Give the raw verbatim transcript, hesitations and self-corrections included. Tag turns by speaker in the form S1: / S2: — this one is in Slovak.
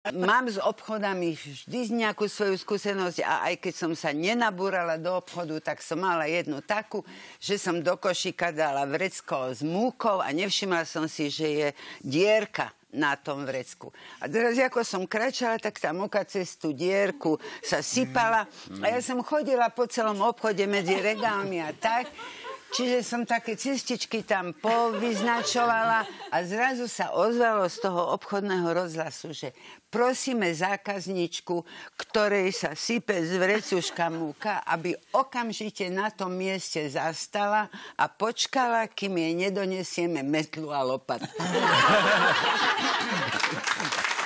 S1: Mám s obchodami vždy nejakú svoju skúsenosť a aj keď som sa nenabúrala do obchodu, tak som mala jednu takú, že som do košíka dala vrecko s múkou a nevšimla som si, že je dierka na tom vrecku. A teraz, ako som kračala, tak tá múka cez tú dierku sa sypala a ja som chodila po celom obchode medzi regálmi a tak. Čiže som také cestičky tam povyznačovala a zrazu sa ozvalo z toho obchodného rozhlasu, že prosíme zákazničku, ktorej sa sype z vrecuška múka, aby okamžite na tom mieste zastala a počkala, kým jej nedonesieme metlu a lopatu.